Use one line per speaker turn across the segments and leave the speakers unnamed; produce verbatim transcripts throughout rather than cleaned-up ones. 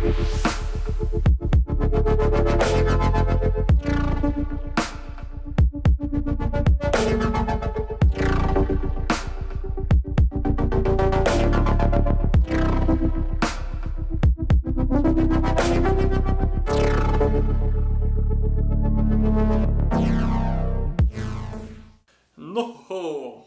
Noho,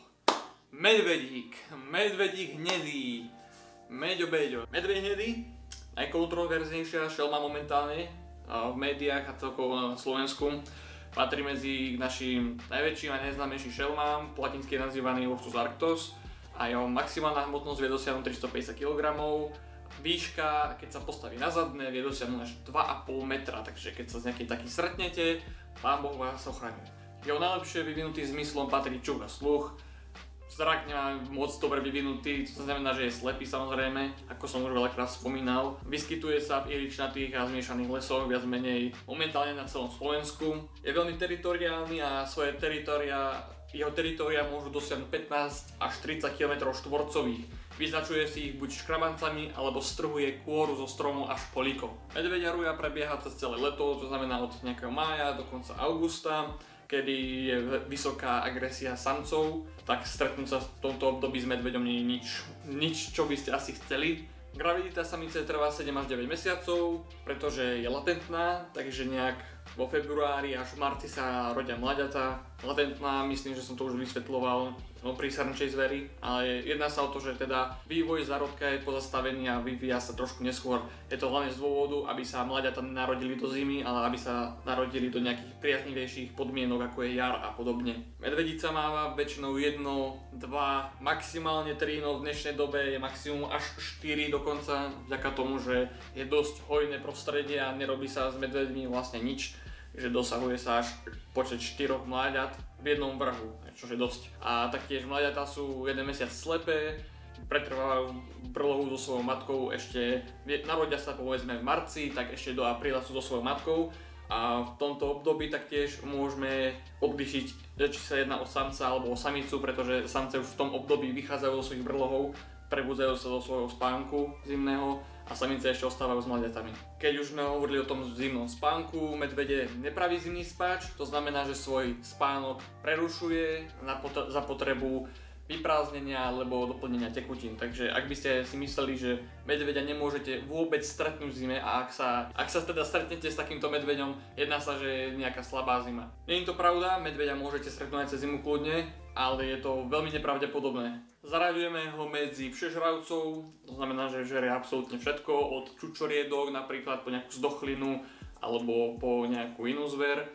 medvedík, medvedík hnedý, Meďo Beďo. Medveď hnedý, najkontroverznejšia šelma momentálne v médiách a celkovo na Slovensku. Patrí medzi našim najväčším a najznámejším šelmám, po latinsky je nazývaný Ursus arctos a jeho maximálna hmotnosť vie dosiahnuť tristopäťdesiat kilogramov. Výška, keď sa postaví na zadné, vie dosiahnuť až dva a pol metra, takže keď sa s nejakým takým stretnete, Pán Boh vás ochraňuje. Jeho najlepšie vyvinutým zmyslom patrí čuch a sluch. Zrak nemá moc dobre vyvinutý, to znamená, že je slepý samozrejme, ako som už veľakrát spomínal. Vyskytuje sa v ihličnatých a zmiešaných lesoch, viac menej momentálne na celom Slovensku. Je veľmi teritoriálny a svoje teritoria, jeho teritoria môžu dosiahnuť pätnásť až tridsať kilometrov štvorcových. Vyznačuje si ich buď škrabancami, alebo strhuje kôru zo stromu až po liko. Medveďa ruja prebieha cez celé leto, to znamená od nejakého mája do konca augusta, kedy je vysoká agresia samcov, tak stretnúť sa v tomto období s medveďom nie je nič, nič, čo by ste asi chceli. Gravidita samice trvá sedem až deväť mesiacov, pretože je latentná, takže nejak vo februári až v marci sa rodia mláďatá. Latentná, myslím, že som to už vysvetľoval no, pri srnčej zveri, ale jedná sa o to, že teda vývoj zárodka je pozastavený a vyvíja sa trošku neskôr. Je to hlavne z dôvodu, aby sa mláďatá narodili do zimy, ale aby sa narodili do nejakých priaznivejších podmienok, ako je jar a podobne. Medvedica máva väčšinou jedno, dva, maximálne tri, no v dnešnej dobe je maximum až štyri dokonca, vďaka tomu, že je dosť hojné prostredie a nerobí sa s medveďmi vlastne nič, že dosahuje sa až počet štyroch mláďat v jednom vrhu, čo je dosť. A taktiež mláďatá sú jeden mesiac slepé, pretrvávajú brlohu so svojou matkou, ešte narodia sa povedzme v marci, tak ešte do apríla sú so svojou matkou a v tomto období taktiež môžeme odlišiť, či sa jedná o samca alebo o samicu, pretože samce už v tom období vychádzajú zo svojich brlohov, prebudzajú sa do svojho spánku zimného a samice ešte ostávajú s mláďatami. Keď už sme hovorili o tom zimnom spánku, medvede nepraví zimný spáč, to znamená, že svoj spánok prerušuje na pot- za potrebu vyprázdnenia alebo doplnenia tekutín. Takže ak by ste si mysleli, že medveďa nemôžete vôbec stretnúť v zime a ak sa, ak sa teda stretnete s takýmto medveďom, jedná sa, že je nejaká slabá zima. Nie je to pravda, medveďa môžete stretnúť aj cez zimu kľudne, ale je to veľmi nepravdepodobné. Zaraďujeme ho medzi všežravcov, to znamená, že žerie absolútne všetko, od čučoriedok napríklad po nejakú zdochlinu alebo po nejakú inú zver.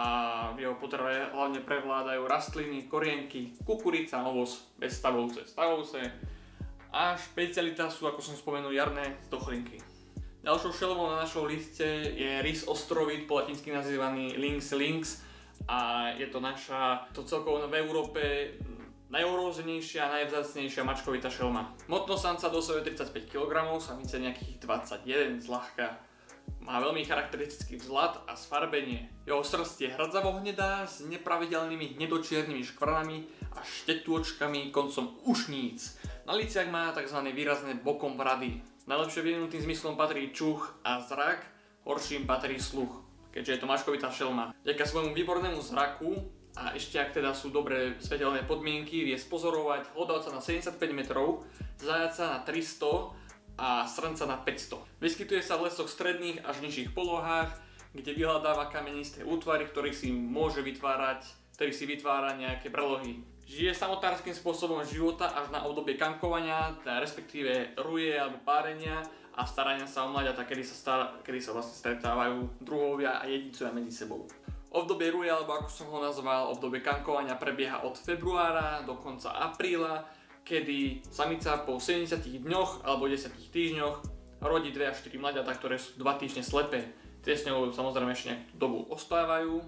A v jeho potrave hlavne prevládajú rastliny, korienky, kukurica, ovoz, bezstavovce, stavovce a špecialita sú, ako som spomenul, jarné stochlinky. Ďalšou šelmou na našom liste je rys ostrovit, po latinsky nazývaný Lynx lynx a je to naša, to celkovo v Európe najohrozenejšia a najvzácnejšia mačkovitá šelma. Hmotnosť samca dosahuje tridsaťpäť kilogramov, samice nejakých dvadsaťjeden zľahka. Má veľmi charakteristický vzhľad a sfarbenie. Jeho srst je hrdzavo hnedá s nepravidelnými hnedočiernymi škvrnami a štetôčkami koncom ušníc. Na liciach má tzv. Výrazné bokom brady. Najlepšie vyvinutým zmyslom patrí čuch a zrak, horším patrí sluch, keďže je to mačkovitá šelma. Vďaka svojmu výbornému zraku a ešte ak teda sú dobré svetelné podmienky, vie spozorovať hlodavca na sedemdesiatpäť metrov, zajaca na tristo a srnca na päťsto. Vyskytuje sa v lesoch stredných až nižších polohách, kde vyhľadáva kamenisté útvary, ktorý si môže vytvárať, ktorý si vytvára nejaké brlohy. Žije samotárskym spôsobom života až na obdobie kankovania, teda respektíve ruje alebo párenia a starania sa o mláďatá, kedy sa, stará, kedy sa vlastne stretávajú druhovia a jedinцovia medzi sebou. Obdobie ruje, alebo ako som ho nazval, obdobie kankovania prebieha od februára do konca apríla, kedy samica po sedemdesiatich dňoch alebo desiatich týždňoch rodí dve až štyri mláďatá, ktoré sú dva týždne slepé. Tie s ňou samozrejme ešte nejakú dobu ostávajú,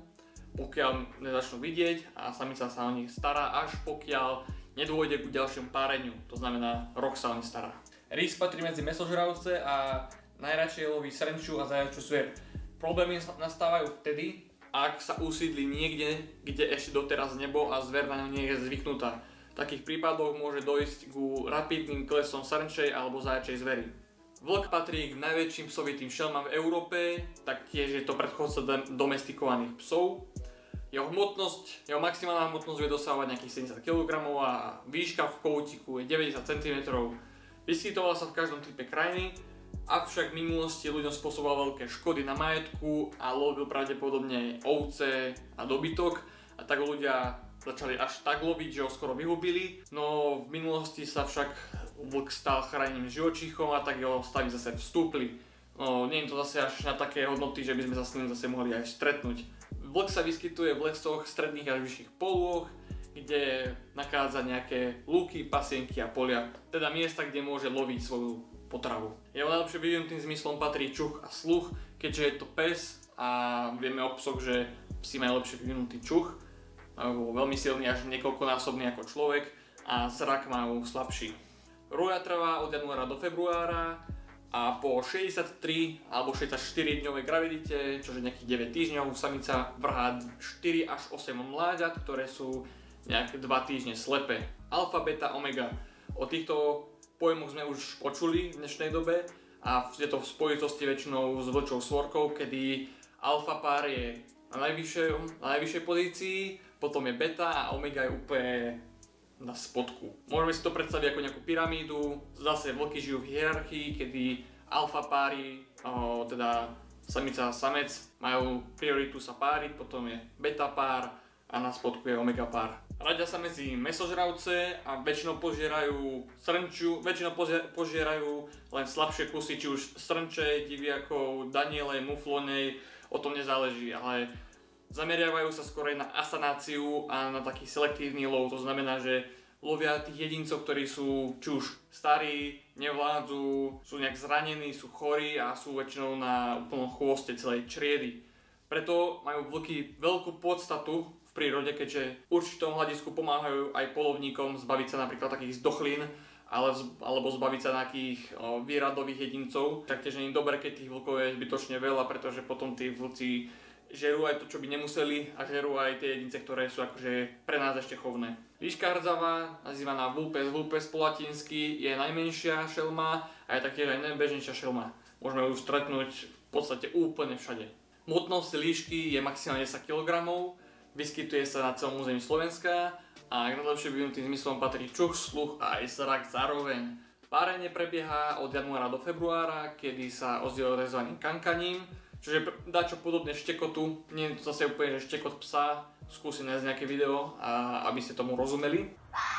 pokiaľ nezačnú vidieť a samica sa o nich stará, až pokiaľ nedôjde k ďalšiemu páreniu, to znamená rok sa o nich stará. Rys patrí medzi mäsožravce a najradšej loví srnču a zajačú zver. Problémy nastávajú vtedy, ak sa usídli niekde, kde ešte doteraz nebol a zver na ňu nie je zvyknutá. V takých prípadoch môže dojsť ku rapidným klesom srnčej alebo zajačej zvery. Vlk patrí k najväčším psovitým šelmám v Európe, taktiež je to predchodca domestikovaných psov. Jeho hmotnosť, jeho maximálna hmotnosť vie dosávať nejakých sedemdesiat kilogramov a výška v kohútiku je deväťdesiat centimetrov. Vyskytoval sa v každom type krajiny, avšak v minulosti ľuďom spôsoboval veľké škody na majetku a lovil pravdepodobne ovce a dobytok, a tak ľudia začali až tak loviť, že ho skoro vyhubili. No v minulosti sa však vlk stal chránením živočíchom a tak jeho stavy zase vstúpli. No nie je to zase až na také hodnoty, že by sme sa s ním zase mohli aj stretnúť. Vlk sa vyskytuje v lesoch stredných až vyšších polôch, kde nachádza nejaké lúky, pasienky a polia, teda miesta, kde môže loviť svoju potravu. Jeho najlepšie vyvinutým zmyslom patrí čuch a sluch, keďže je to pes a vieme o psoch, že psi majú lepšie vyvinutý čuch, veľmi silný až niekoľkonásobný ako človek, a zrak majú slabší. Roja trvá od januára do februára a po šesťdesiattri alebo šesťdesiatštyri dňovej gravidite, čo je nejakých deväť týždňov, samica vrhá štyri až osem mláďat, ktoré sú nejaké dva týždne slepé. Alfa, beta, omega. O týchto pojmoch sme už počuli v dnešnej dobe a je to v spojitosti väčšinou s vlčou svorkou, kedy alfa pár je na najvyššej, na najvyššej pozícii, potom je beta a omega je úplne na spodku. Môžeme si to predstaviť ako nejakú pyramídu. Zase vlky žijú v hierarchii, kedy alfa páry, o, teda samica a samec, majú prioritu sa páriť, potom je beta pár a na spodku je omega pár. Radia sa medzi mäsožravce a väčšinou požierajú srnču, väčšinou požierajú len slabšie kusy, či už srnče, diviakov, danielej, muflonej, o tom nezáleží, ale zameriavajú sa skôr na asanáciu a na taký selektívny lov. To znamená, že lovia tých jedincov, ktorí sú či už starí, nevládzu, sú nejak zranení, sú chorí a sú väčšinou na úplnom chvoste celej čriedy. Preto majú vlky veľkú podstatu v prírode, keďže v určitom hľadisku pomáhajú aj polovníkom zbaviť sa napríklad takých zdochlín, alebo zbaviť sa nejakých výradových jedincov. Taktiež nie je dobré, keď tých vlkov je zbytočne veľa, pretože potom tí vlci žerú aj to, čo by nemuseli, a žerú aj tie jedince, ktoré sú akože pre nás ešte chovné. Líška hrdzavá, nazývaná vulpes vulpes po latinsky, je najmenšia šelma a je taktiež aj najbežnejšia šelma. Môžeme ju stretnúť v podstate úplne všade. Hmotnosť líšky je maximálne desať kilogramov, vyskytuje sa na celom území Slovenska a k najlepšie vyvinutým zmyslom patrí čuch, sluch a aj zrak zároveň. Párenie prebieha od januára do februára, kedy sa ozdieľuje tzv. Kankaním, čiže dačo podobne štekotu, nie je to zase úplne že štekot psa, skúsim nájsť nejaké video, a aby ste tomu rozumeli.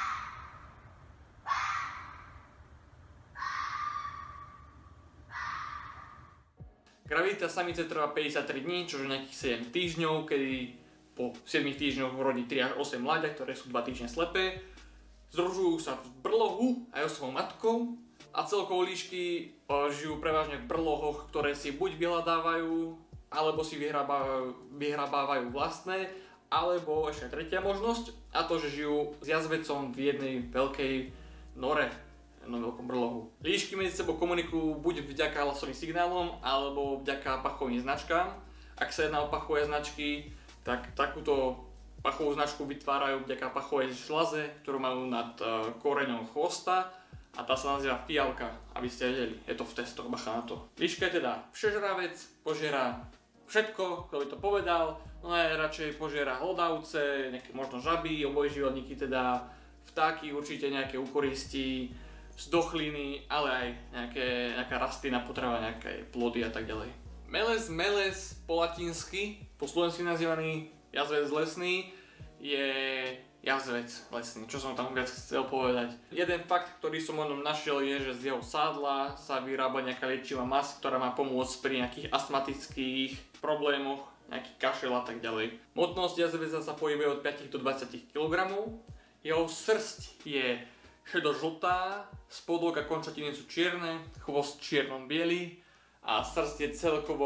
Gravidita samice trvá päťdesiattri dní, čo je nejakých sedem týždňov, kedy po siedmich týždňoch rodí tri až osem mláďat, ktoré sú dva týždne slepé. Združujú sa v brlohu aj so svojou matkou a celkovo líšky žijú prevažne v brlohoch, ktoré si buď vyhľadávajú, alebo si vyhrabávajú, vyhrabávajú vlastné, alebo ešte tretia možnosť, a to, že žijú s jazvecom v jednej veľkej nore, jednom veľkom brlohu. Líšky medzi sebou komunikujú buď vďaka hlasovým signálom, alebo vďaka pachovým značkám. Ak sa jedná o pachové značky, tak takúto pachovú značku vytvárajú vďaka pachovej žľaze, ktorú majú nad uh, koreňom chvosta, a tá sa nazýva fialka, aby ste vedeli, je to v testoch, bacha na to. Líška je teda všežravec, požiera všetko, kto by to povedal, no najradšej požiera hlodavce, nejaké možno žaby, obojživelníky, teda vtáky, určite nejaké ukoristi, zdochliny, ale aj nejaké, nejaká rastlina, potrava, nejaké plody a tak ďalej. Meles meles po latinsky, po slovensky nazývaný jazvec lesný, je jazvec lesný, čo som tam viac chcel povedať. Jeden fakt, ktorý som o ňom našiel, je, že z jeho sádla sa vyrába nejaká liečivá masť, ktorá má pomôcť pri nejakých astmatických problémoch, nejaký kašel a tak ďalej. Hmotnosť jazveca sa pohybuje od päť do dvadsať kilogramov. Jeho srsť je šedožltá, spodok a končatiny sú čierne, chvost čiernom biely a srsť je celkovo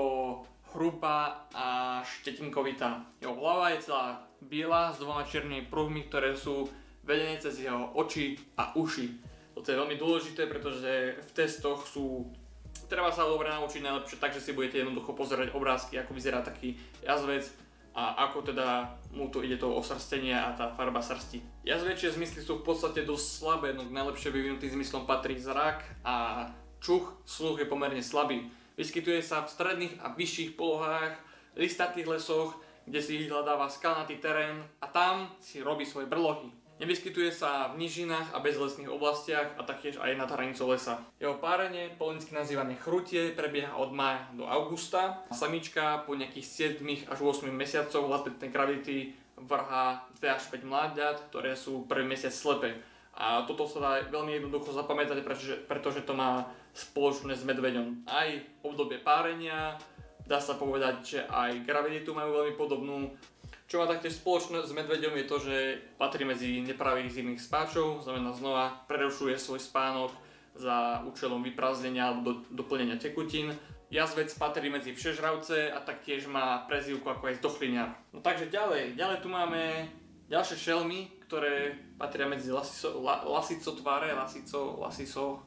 hrubá a štetinkovitá. Jeho hlava je celá biela s dvoma čiernymi pruhmi, ktoré sú vedené cez jeho oči a uši. Toto je veľmi dôležité, pretože v testoch sú... Treba sa dobre naučiť najlepšie, takže si budete jednoducho pozerať obrázky, ako vyzerá taký jazvec a ako teda mu tu ide to osrstenie a tá farba srsti. Jazvečie zmysly sú v podstate dosť slabé, no k najlepšie vyvinutým zmyslom patrí zrak a Čuch, sluch je pomerne slabý. Vyskytuje sa v stredných a vyšších polohách, listatých lesoch, kde si vyhľadáva skalnatý terén a tam si robí svoje brlohy. Nevyskytuje sa v nížinách a bezlesných oblastiach a taktiež aj nad hranicou lesa. Jeho párenie, po latinsky nazývané chrutie, prebieha od mája do augusta. Samička po nejakých siedmich až ôsmich mesiacoch latentnej gravidity vrhá dva až päť mláďat, ktoré sú prvý mesiac slepé. A toto sa dá veľmi jednoducho zapamätať, pretože, pretože to má spoločné s medveďom. Aj obdobie párenia, dá sa povedať, že aj graviditu majú veľmi podobnú. Čo má taktiež spoločné s medveďom je to, že patrí medzi nepravých zimných spáčov, znamená znova prerušuje svoj spánok za účelom vyprázdnenia alebo do, doplnenia tekutín. Jazvec patrí medzi všežravce a taktiež má prezývku ako aj zdochliniar. No takže ďalej, ďalej tu máme ďalšie šelmy, ktoré patria medzi lasico, la, lasicotváre, lasico, lasiso...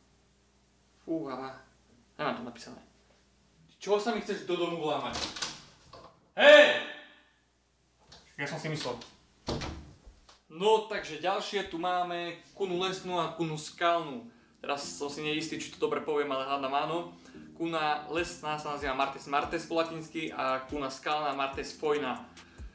Fúha, nemám to napísané. Čoho sa mi chceš do domu vlámať? Hej! Ja som si myslel. No takže ďalšie tu máme kunu lesnú a kunu skalnú. Teraz som si neistý, či to dobre poviem, ale hádam áno. Kuna lesná sa nazýva Martes martes po latinsky a kuna skalná Martes foina.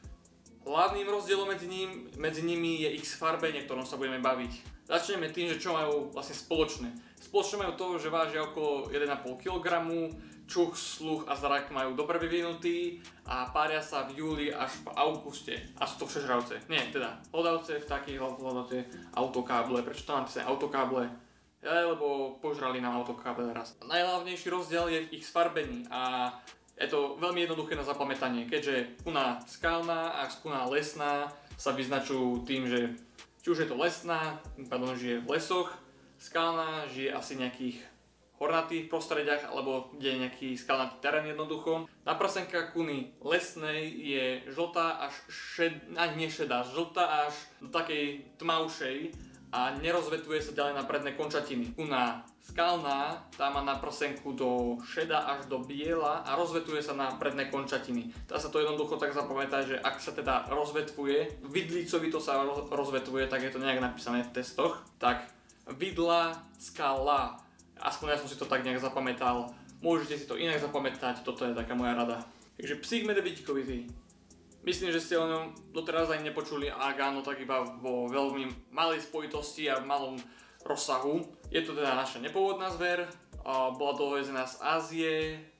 Hlavným rozdielom medzi, ním, medzi nimi je ich sfarbenie, ktorom sa budeme baviť. Začneme tým, že čo majú vlastne spoločné. Spoločné majú to, že vážia okolo jeden a pol kilogramu, čuch, sluch a zrak majú dobre vyvinutý a pária sa v júli až v auguste. A sú to všežravce. Nie, teda hlodavce, vtáky, hľadáte autokáble. Prečo to napísané autokáble? Ja, lebo požrali nám autokáble raz. Najhlavnejší rozdiel je v ich sfarbení a je to veľmi jednoduché na zapamätanie, keďže kuna skalná a kuna lesná sa vyznačujú tým, že či už je to lesná, pardon, žije v lesoch, skalná žije asi nejakých hornatých prostrediach alebo kde je nejaký skalnatý terén jednoducho. Naprsenka kuny lesnej je žltá až šed, ani nie šedá, žltá až do takej tmavšej a nerozvetuje sa ďalej na predné končatiny. Kuna skalná, tá má naprsenku do šeda až do biela a rozvetuje sa na predné končatiny. Dá sa to jednoducho tak zapamätať, že ak sa teda rozvetvuje, vidlicovito sa rozvetvuje, tak je to nejak napísané v testoch, tak vidla, skala. Aspoň ja som si to tak nejak zapamätal. Môžete si to inak zapamätať, toto je taká moja rada. Takže psík medvedíkovitý. Myslím, že ste o ňom doteraz ani nepočuli, a ak áno, tak iba vo veľmi malej spojitosti a v malom rozsahu. Je to teda naša nepôvodná zver, bola dovezená z Ázie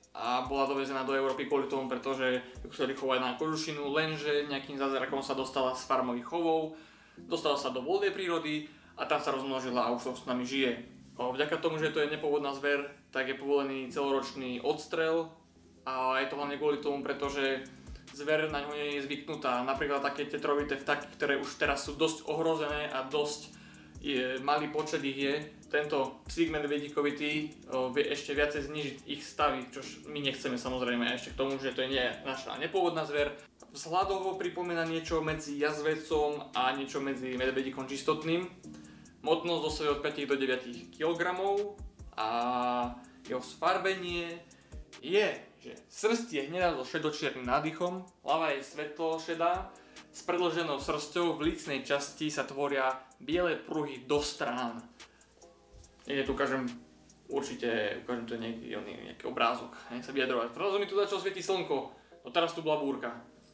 a bola dovezená do Európy kvôli tomu, pretože ju chceli chovať na kožušinu, lenže nejakým zázrakom sa dostala z farmových chovov, dostala sa do voľnej prírody a tam sa rozmnožila a už s nami žije. Vďaka tomu, že to je nepôvodná zver, tak je povolený celoročný odstrel a je to hlavne kvôli tomu, pretože zver na ňo nie je zvyknutá. Napríklad také tetrovité vtáky, ktoré už teraz sú dosť ohrozené a dosť je, malý počet ich je. Tento psík medvedíkovitý vie ešte viacej znižiť ich stavy, čo my nechceme samozrejme, ešte k tomu, že to je nie naša nepôvodná zver. Vzhľadovo pripomína niečo medzi jazvecom a niečo medzi medvedíkom čistotným. Hmotnosť dosahuje od päť do deväť kilogramov a jeho sfarbenie je, že srst je hnedá so šedočiernym nádychom, hlava je svetlo šedá, s predĺženou srsťou v lícnej časti sa tvoria biele pruhy do strán. Ja tu ukážem, určite ukážem tu nejaký, nejaký obrázok, nech sa vyjadrovať. Zrazu mi tu začalo svietiť slnko, no teraz tu bola búrka.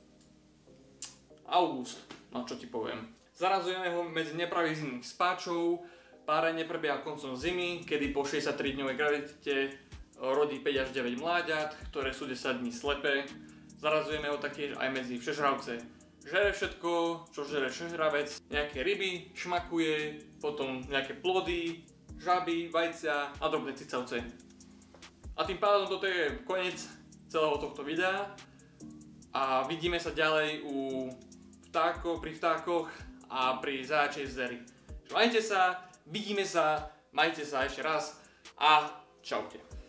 August, no čo ti poviem. Zarazujeme ho medzi nepravých zimných spáčov, párenie prebieha koncom zimy, kedy po šesťdesiattridňovej gravidite rodí päť až deväť mláďat, ktoré sú desať dní slepé. Zarazujeme ho taktiež aj medzi všežravce. Žere všetko, čo žere všežravec, nejaké ryby, šmakuje, potom nejaké plody, žaby, vajcia a drobné cicavce. A tým pádom toto je koniec celého tohto videa a vidíme sa ďalej u vtákov, pri vtákoch a pri zajačej zveri. Majte sa, vidíme sa, majte sa ešte raz a čaute.